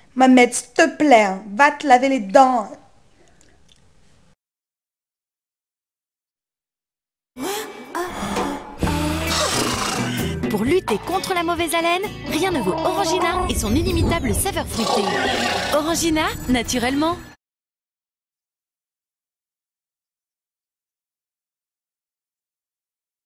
Mohamed, s'il te plaît, hein, va te laver les dents. Pour lutter contre la mauvaise haleine, rien ne vaut Orangina et son inimitable saveur fruitée. Orangina, naturellement.